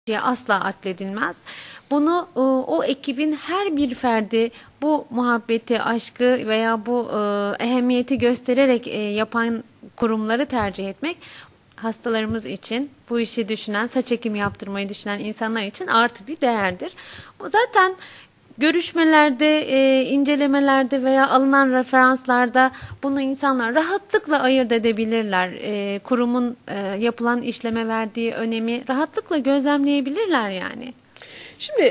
asla atledilmez. Bunu o ekibin her bir ferdi bu muhabbeti, aşkı veya bu ehemmiyeti göstererek yapan kurumları tercih etmek hastalarımız için, bu işi düşünen, saç ekimi yaptırmayı düşünen insanlar için artı bir değerdir. Bu zaten görüşmelerde, incelemelerde veya alınan referanslarda bunu insanlar rahatlıkla ayırt edebilirler. Kurumun yapılan işleme verdiği önemi rahatlıkla gözlemleyebilirler yani. Şimdi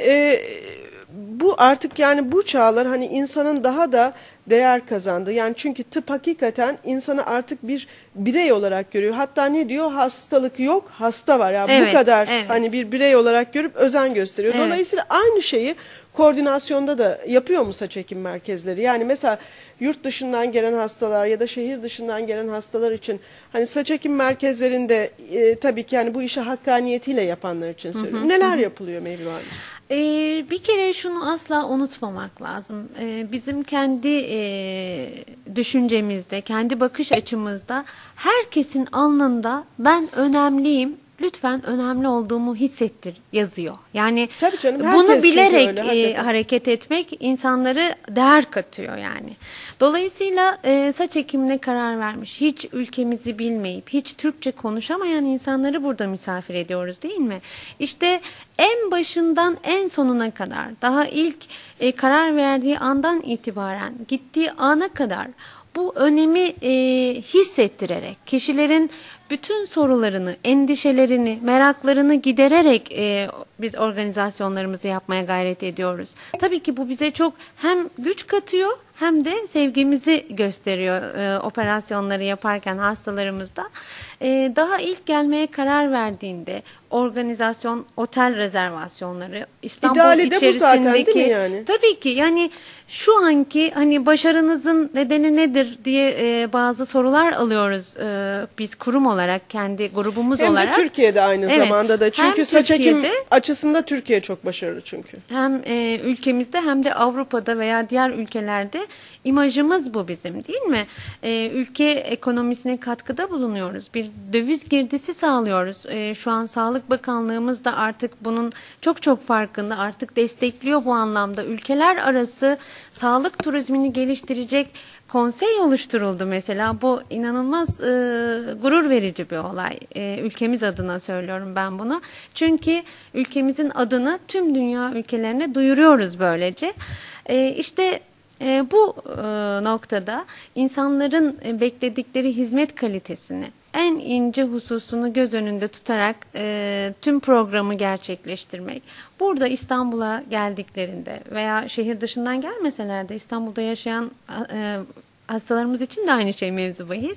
bu artık yani bu çağlar hani insanın daha da değer kazandı. Yani çünkü tıp hakikaten insanı artık bir birey olarak görüyor. Hatta ne diyor? Hastalık yok, hasta var. Yani Evet, bu kadar evet. hani bir birey olarak görüp özen gösteriyor. Evet. Dolayısıyla aynı şeyi koordinasyonda da yapıyor mu saç ekim merkezleri? Yani mesela yurt dışından gelen hastalar ya da şehir dışından gelen hastalar için hani saç ekim merkezlerinde tabii ki yani bu işi hakkaniyetiyle yapanlar için söylüyorum. Neler yapılıyor Mevlüt Hanım? Bir kere şunu asla unutmamak lazım. Bizim kendi düşüncemizde, kendi bakış açımızda herkesin alnında ben önemliyim, lütfen önemli olduğumu hissettir yazıyor. Yani Tabii canım, bunu herkes bilerek çünkü öyle, hakikaten. hareket etmek insanları değer katıyor yani. Dolayısıyla saç ekimine karar vermiş, hiç ülkemizi bilmeyip, hiç Türkçe konuşamayan insanları burada misafir ediyoruz değil mi? İşte en başından en sonuna kadar, daha ilk karar verdiği andan itibaren, gittiği ana kadar bu önemi hissettirerek, kişilerin bütün sorularını, endişelerini, meraklarını gidererek biz organizasyonlarımızı yapmaya gayret ediyoruz. Tabii ki bu bize çok hem güç katıyor hem de sevgimizi gösteriyor operasyonları yaparken hastalarımızda. Daha ilk gelmeye karar verdiğinde organizasyon, otel rezervasyonları, İstanbul İdeali de bu içerisindeki zaten, değil mi yani? tabii ki yani şu anki hani başarınızın nedeni nedir diye bazı sorular alıyoruz biz kurum olarak, kendi grubumuz Hem olarak. de Türkiye'de aynı Evet, zamanda da. Çünkü hem saç ekim Türkiye'de, açısında Türkiye çok başarılı çünkü. hem ülkemizde hem de Avrupa'da veya diğer ülkelerde imajımız bu bizim değil mi? Ülke ekonomisine katkıda bulunuyoruz. Bir döviz girdisi sağlıyoruz. Şu an Sağlık Bakanlığımız da artık bunun çok çok farkında, artık destekliyor bu anlamda. Ülkeler arası sağlık turizmini geliştirecek konsey oluşturuldu mesela. Bu inanılmaz gurur verici bir olay. Ülkemiz adına söylüyorum ben bunu. Çünkü ülkemizin adını tüm dünya ülkelerine duyuruyoruz böylece. İşte bu noktada insanların bekledikleri hizmet kalitesini en ince hususunu göz önünde tutarak tüm programı gerçekleştirmek. Burada İstanbul'a geldiklerinde veya şehir dışından gelmeseler de İstanbul'da yaşayan hastalarımız için de aynı şey mevzu bahis.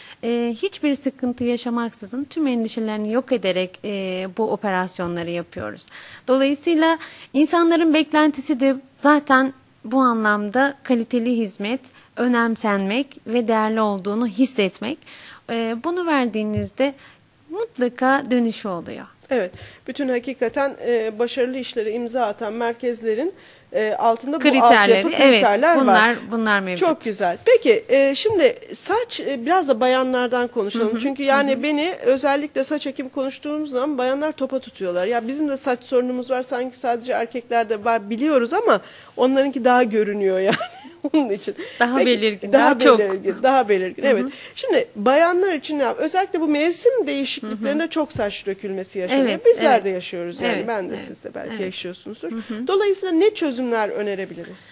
Hiçbir sıkıntı yaşamaksızın tüm endişelerini yok ederek bu operasyonları yapıyoruz. Dolayısıyla insanların beklentisi de zaten bu anlamda kaliteli hizmet, önemsenmek ve değerli olduğunu hissetmek. Bunu verdiğinizde mutlaka dönüşü oluyor. Evet, bütün hakikaten başarılı işlere imza atan merkezlerin altında bu Kriterleri, altyapı kriterler var. Bunlar mevcut. Çok güzel. Peki şimdi saç biraz da bayanlardan konuşalım. Çünkü yani beni özellikle saç ekimi konuştuğumuz zaman bayanlar topa tutuyorlar. Ya bizim de saç sorunumuz var, sanki sadece erkeklerde var biliyoruz ama onlarınki daha görünüyor yani. Onun için. Daha Peki, belirgin, daha çok. Daha belirgin. Evet. Şimdi bayanlar için özellikle bu mevsim değişikliklerinde çok saç dökülmesi yaşanıyor. Evet, Bizler evet. de yaşıyoruz yani. Evet, Ben de evet, siz de belki evet. yaşıyorsunuzdur. Dolayısıyla ne çözümler önerebiliriz?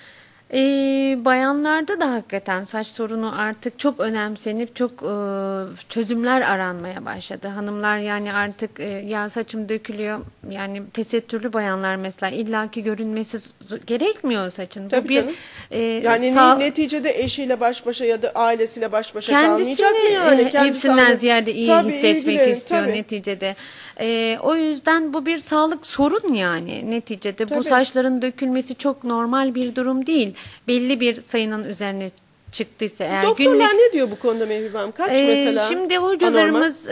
Bayanlarda da hakikaten saç sorunu artık çok önemsenip çok çözümler aranmaya başladı. Hanımlar yani artık ya saçım dökülüyor, yani tesettürlü bayanlar mesela illaki görünmesi gerekmiyor saçın. Tabii Bu bir canım. Yani neticede eşiyle baş başa ya da ailesiyle baş başa kalmayacak mı yani? Hepsinden ziyade iyi tabii, hissetmek istiyor tabii. neticede. O yüzden bu bir sağlık sorun yani neticede. Tabii. Bu saçların dökülmesi çok normal bir durum değil. Belli bir sayının üzerine çıktıysa eğer Doktorlar ne diyor bu konuda Mevlüt Hanım? Kaç mesela? Şimdi hocalarımız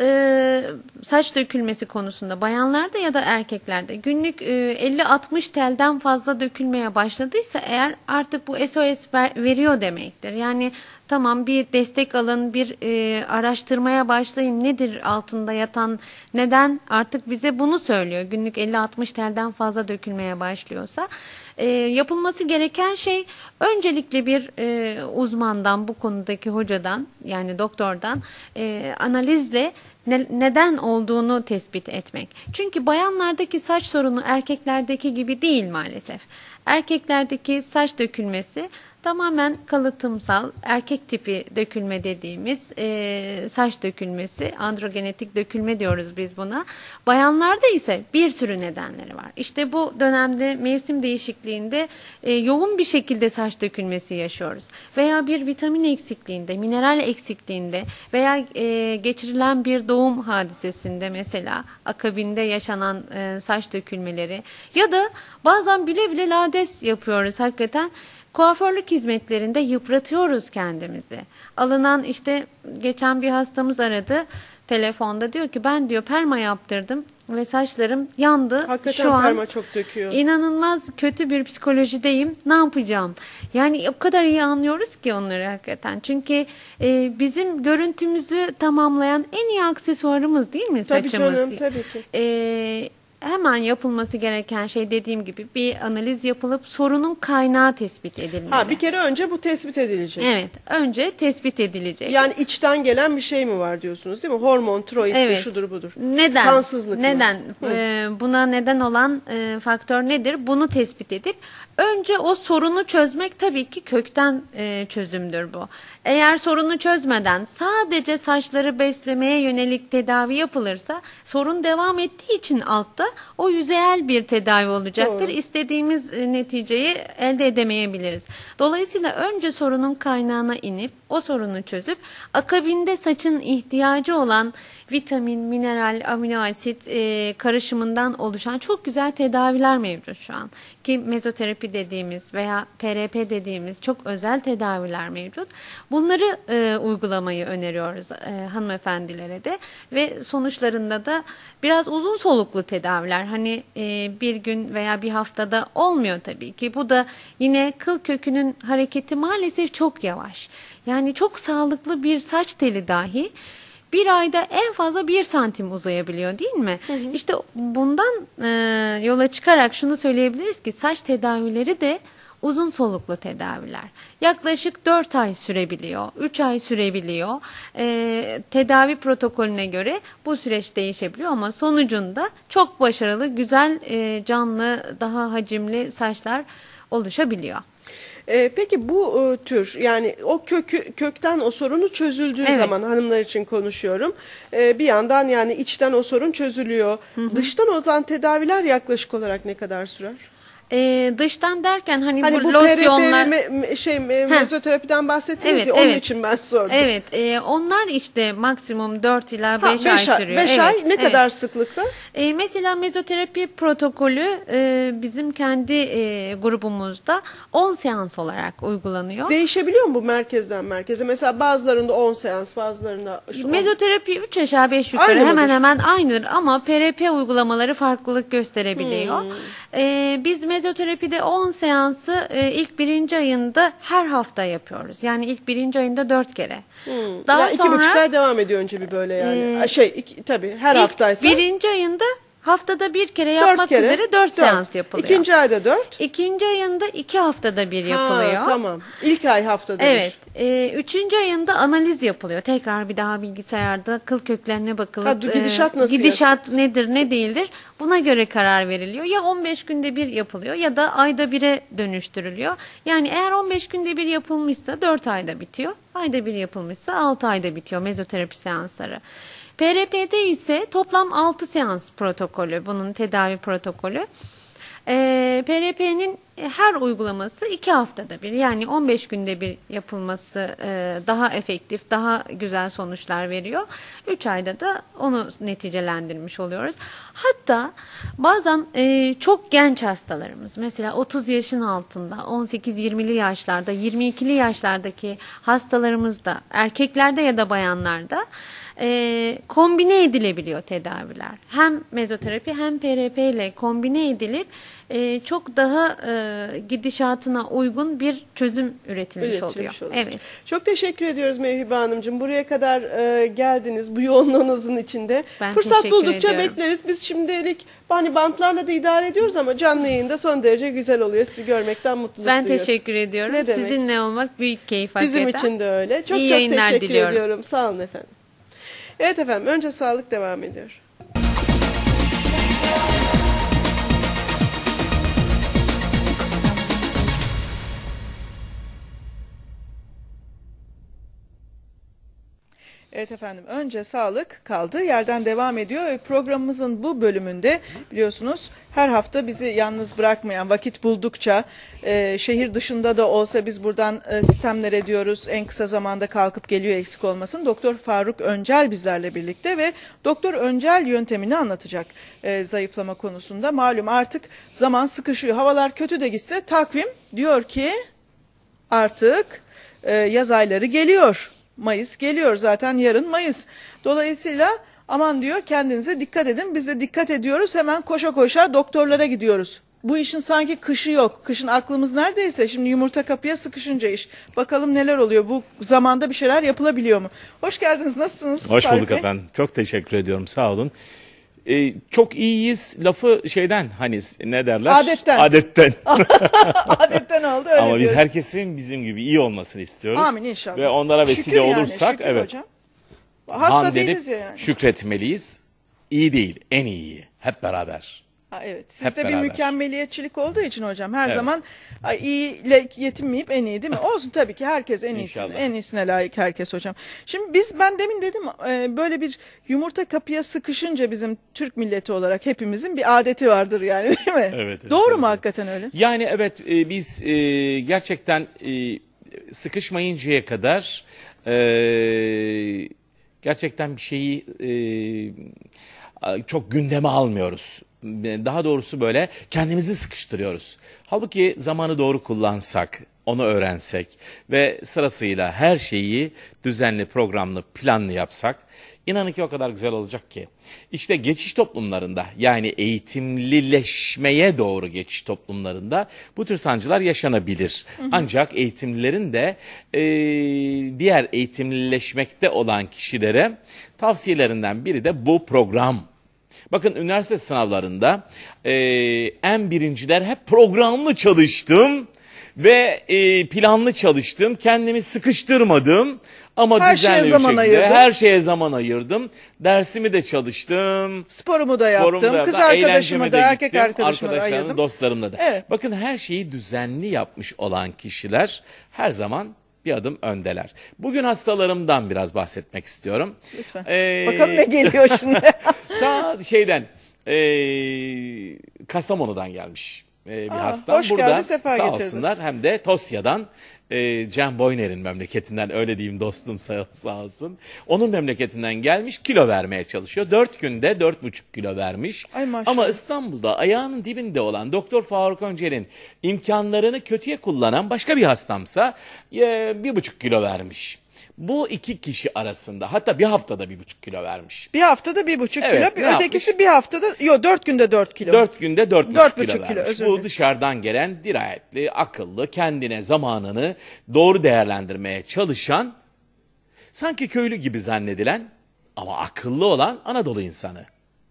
saç dökülmesi konusunda bayanlarda ya da erkeklerde günlük 50-60 telden fazla dökülmeye başladıysa eğer artık bu SOS veriyor demektir. Yani tamam, bir destek alın, bir araştırmaya başlayın. Nedir altında yatan neden? Artık bize bunu söylüyor. Günlük 50-60 telden fazla dökülmeye başlıyorsa. Yapılması gereken şey öncelikle bir uzmandan, bu konudaki hocadan, yani doktordan analizle neden olduğunu tespit etmek. Çünkü bayanlardaki saç sorunu erkeklerdeki gibi değil maalesef. Erkeklerdeki saç dökülmesi tamamen kalıtımsal, erkek tipi dökülme dediğimiz saç dökülmesi, androgenetik dökülme diyoruz biz buna. Bayanlarda ise bir sürü nedenleri var. İşte bu dönemde mevsim değişikliğinde yoğun bir şekilde saç dökülmesi yaşıyoruz. Veya bir vitamin eksikliğinde, mineral eksikliğinde veya geçirilen bir doğum hadisesinde, mesela akabinde yaşanan saç dökülmeleri ya da bazen bile bile lades yapıyoruz hakikaten. Kuaförlük hizmetlerinde yıpratıyoruz kendimizi. Alınan, işte geçen bir hastamız aradı telefonda, diyor ki ben diyor perma yaptırdım ve saçlarım yandı. Hakikaten şu an perma çok döküyor. İnanılmaz kötü bir psikolojideyim. Ne yapacağım? Yani o kadar iyi anlıyoruz ki onları hakikaten. Çünkü bizim görüntümüzü tamamlayan en iyi aksesuarımız değil mi Tabii saçımız? canım, tabii ki. Hemen yapılması gereken şey, dediğim gibi, bir analiz yapılıp sorunun kaynağı tespit edilmeli. Bir kere önce bu tespit edilecek. Evet, önce tespit edilecek. Yani içten gelen bir şey mi var diyorsunuz, değil mi? Hormon, tiroiddir, şudur budur. Neden? Kansızlık mı? Neden? Buna neden olan faktör nedir? Bunu tespit edip önce o sorunu çözmek, tabii ki kökten çözümdür bu. Eğer sorunu çözmeden sadece saçları beslemeye yönelik tedavi yapılırsa, sorun devam ettiği için altta o yüzeyel bir tedavi olacaktır. Doğru. İstediğimiz neticeyi elde edemeyebiliriz. Dolayısıyla önce sorunun kaynağına inip o sorunu çözüp akabinde saçın ihtiyacı olan vitamin, mineral, amino asit karışımından oluşan çok güzel tedaviler mevcut şu an. Ki mezoterapi dediğimiz veya PRP dediğimiz çok özel tedaviler mevcut. Bunları uygulamayı öneriyoruz hanımefendilere de ve sonuçlarında da biraz uzun soluklu tedaviler. Hani bir gün veya bir haftada olmuyor tabii ki. Bu da yine kıl kökünün hareketi maalesef çok yavaş. Yani çok sağlıklı bir saç teli dahi bir ayda en fazla 1 santim uzayabiliyor, değil mi? Hı hı. İşte bundan yola çıkarak şunu söyleyebiliriz ki saç tedavileri de uzun soluklu tedaviler. Yaklaşık 4 ay sürebiliyor, 3 ay sürebiliyor. Tedavi protokolüne göre bu süreç değişebiliyor ama sonucunda çok başarılı, güzel, canlı, daha hacimli saçlar oluşabiliyor. Peki bu tür, yani o kökten o sorunu çözüldüğü zaman, hanımlar için konuşuyorum. Bir yandan yani içten o sorun çözülüyor. Dıştan olan tedaviler yaklaşık olarak ne kadar sürer? Dıştan derken hani bu losyonlar, mezoterapiden bahsettiniz ya, onun için ben sordum. Evet, onlar işte maksimum 4 ila 5 ay sürüyor. 5 ay ne kadar sıklıkla? Mesela mezoterapi protokolü bizim kendi grubumuzda 10 seans olarak uygulanıyor. Değişebiliyor mu bu merkezden merkeze? Mesela bazılarında 10 seans, bazılarında... Mezoterapi 3 aşağı 5 yukarı hemen hemen aynıdır ama PRP uygulamaları farklılık gösterebiliyor. Biz mezoterapide 10 seansı ilk 1. ayında her hafta yapıyoruz. Yani ilk 1. ayında 4 kere. Daha sonra 2,5 ay devam ediyor önce bir böyle yani. Tabii her haftaysa. 1. ayında haftada 1 kere yapmak üzere 4 seans yapılıyor. 2. ayda 4. 2. ayında 2 haftada 1 yapılıyor. Tamam. İlk ay haftada 1. Evet. 3. ayında analiz yapılıyor. Tekrar bir daha bilgisayarda kıl köklerine bakılıp gidişat nasıl? Gidişat nedir, ne değildir? Buna göre karar veriliyor. Ya 15 günde bir yapılıyor ya da ayda 1'e dönüştürülüyor. Yani eğer 15 günde bir yapılmışsa 4 ayda bitiyor. Ayda 1 yapılmışsa 6 ayda bitiyor mezoterapi seansları. PRP'de ise toplam 6 seans protokolü, bunun tedavi protokolü. PRP'nin her uygulaması 2 haftada bir, yani 15 günde bir yapılması daha efektif, daha güzel sonuçlar veriyor. 3 ayda da onu neticelendirmiş oluyoruz. Hatta bazen çok genç hastalarımız, mesela 30 yaşın altında, 18-20'li yaşlarda, 22'li yaşlardaki hastalarımız da, erkeklerde ya da bayanlarda kombine edilebiliyor tedaviler. Hem mezoterapi hem PRP ile kombine edilip çok daha gidişatına uygun bir çözüm üretilmiş oluyor. Evet. Çok teşekkür ediyoruz Mevhibe Hanımcığım. Buraya kadar geldiniz bu yoğunluğunuzun içinde. Ben Fırsat buldukça ediyorum. bekleriz. Biz şimdilik hani bantlarla da idare ediyoruz ama canlı yayında son derece güzel oluyor. Sizi görmekten mutluluk Ben duyuyoruz. teşekkür ediyorum. Ne demek? Sizinle olmak büyük keyif Bizim hakikaten. için de öyle. Çok İyi çok yayınlar teşekkür diliyorum. ediyorum. Sağ olun efendim. Evet efendim, önce sağlık devam ediyor. Evet efendim, önce sağlık kaldığı yerden devam ediyor. Programımızın bu bölümünde biliyorsunuz her hafta bizi yalnız bırakmayan, vakit buldukça şehir dışında da olsa biz buradan sistemler ediyoruz. En kısa zamanda kalkıp geliyor, eksik olmasın. Doktor Faruk Öncel bizlerle birlikte ve Doktor Öncel yöntemini anlatacak zayıflama konusunda. Malum artık zaman sıkışıyor. Havalar kötü de gitse takvim diyor ki artık yaz ayları geliyor. Mayıs geliyor, zaten yarın Mayıs. Dolayısıyla aman diyor, kendinize dikkat edin. Biz de dikkat ediyoruz, hemen koşa koşa doktorlara gidiyoruz. Bu işin sanki kışı yok. Kışın aklımız neredeyse, şimdi yumurta kapıya sıkışınca iş. Bakalım neler oluyor, bu zamanda bir şeyler yapılabiliyor mu? Hoş geldiniz, nasılsınız? Hoş Faruk bulduk Bey? efendim. Çok teşekkür ediyorum, sağ olun. Çok iyiyiz lafı şeyden, hani ne derler? Adetten. Adetten. Adetten oldu, öyle Ama biz diyoruz. herkesin bizim gibi iyi olmasını istiyoruz. Amin inşallah. Ve onlara vesile Şükür yani, olursak şükür evet. hocam. Hasta Hamd değiliz edip ya yani. şükretmeliyiz. İyi değil, en iyiyi. Hep beraber. Ha, evet. Hep Sizde bir beraber. mükemmeliyetçilik olduğu için hocam her Evet. zaman iyiyle yetinmeyip en iyi, değil mi? Olsun tabii ki, herkes en iyisine, İnşallah. en iyisine layık herkes hocam. Şimdi ben demin dedim böyle bir yumurta kapıya sıkışınca bizim Türk milleti olarak hepimizin bir adeti vardır yani, değil mi? Evet, Doğru evet. mu hakikaten öyle? Yani evet, biz gerçekten sıkışmayıncaya kadar gerçekten bir şeyi çok gündeme almıyoruz. Daha doğrusu böyle kendimizi sıkıştırıyoruz. Halbuki zamanı doğru kullansak, onu öğrensek ve sırasıyla her şeyi düzenli, programlı, planlı yapsak, İnanın ki o kadar güzel olacak ki. İşte geçiş toplumlarında, yani eğitimlileşmeye doğru geçiş toplumlarında bu tür sancılar yaşanabilir. Ancak eğitimlilerin de diğer eğitimlileşmekte olan kişilere tavsiyelerinden biri de bu program. Bakın, üniversite sınavlarında en birinciler hep programlı çalıştım ve planlı çalıştım. Kendimi sıkıştırmadım ama Her düzenli şeye bir zaman şekilde ayırdım. her şeye zaman ayırdım. Dersimi de çalıştım. Sporumu da Sporumu yaptım. da Kız yaptım, arkadaşımı eğlenceme da, de erkek gittim, arkadaşımı da arkadaşlarımı, ayırdım. dostlarımla da. Evet. Bakın, her şeyi düzenli yapmış olan kişiler her zaman bir adım öndeler. Bugün hastalarımdan biraz bahsetmek istiyorum. Lütfen. Bakalım ne geliyor şimdi. Ta şeyden, Kastamonu'dan gelmiş bir hastam. hoş Burada geldi, sefa sağ getirdin. olsunlar, hem de Tosya'dan, Cem Boyner'in memleketinden, öyle diyeyim, dostum sağ olsun. Onun memleketinden gelmiş, kilo vermeye çalışıyor. 4 günde 4,5 kilo vermiş. Ay maşallah. Ama İstanbul'da ayağının dibinde olan Doktor Faruk Öncel'in imkanlarını kötüye kullanan başka bir hastamsa 1,5 kilo vermiş. Bu iki kişi arasında, hatta bir haftada 1,5 kilo vermiş. Bir haftada 1,5 Evet, kilo, ne ötekisi yapmış? bir haftada, yok 4 günde 4 kilo. 4 günde 4,5 4,5 kilo kilo, vermiş. özür Bu dilerim. dışarıdan gelen dirayetli, akıllı, kendine zamanını doğru değerlendirmeye çalışan, sanki köylü gibi zannedilen ama akıllı olan Anadolu insanı.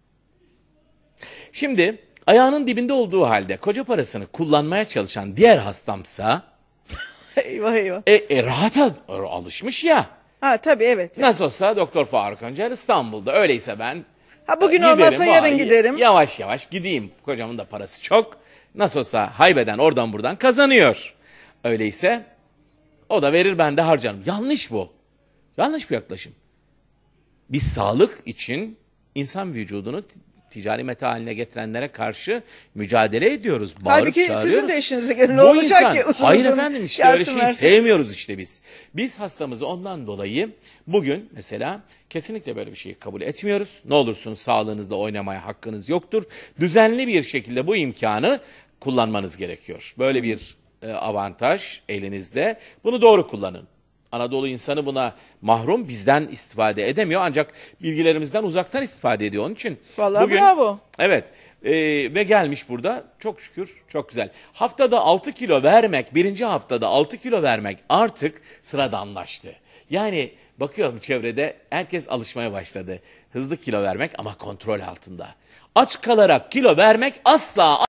Şimdi ayağının dibinde olduğu halde koca parasını kullanmaya çalışan diğer hastamsa Eyvah eyvah. rahata alışmış ya. Ha tabii, evet. Nasıl olsa Doktor Faruk Öncel İstanbul'da. Öyleyse ben Ha, bugün giderim, olmazsa yarın vay, giderim. Yavaş yavaş gideyim. Kocamın da parası çok. Nasıl olsa haybeden oradan buradan kazanıyor. Öyleyse o da verir, ben de harcarım. Yanlış bu. Yanlış bir yaklaşım. Biz sağlık için insan vücudunu ticari meta haline getirenlere karşı mücadele ediyoruz. Bağırıp Halbuki çağırıyoruz. sizin de işinize gelir. Ne Bu olacak insan- ki uzun Hayır uzun efendim, işte öyle gelsin şeyi versin. sevmiyoruz işte biz. Biz hastamızı ondan dolayı bugün mesela kesinlikle böyle bir şeyi kabul etmiyoruz. Ne olursunuz, sağlığınızla oynamaya hakkınız yoktur. Düzenli bir şekilde bu imkanı kullanmanız gerekiyor. Böyle bir avantaj elinizde. Bunu doğru kullanın. Anadolu insanı buna mahrum, bizden istifade edemiyor ancak bilgilerimizden uzaktan istifade ediyor. Onun için Vallahi bugün, bravo. evet, ve gelmiş burada, çok şükür, çok güzel. Haftada 6 kilo vermek, birinci haftada 6 kilo vermek artık sıradanlaştı. Yani bakıyorum çevrede herkes alışmaya başladı. Hızlı kilo vermek ama kontrol altında. Aç kalarak kilo vermek asla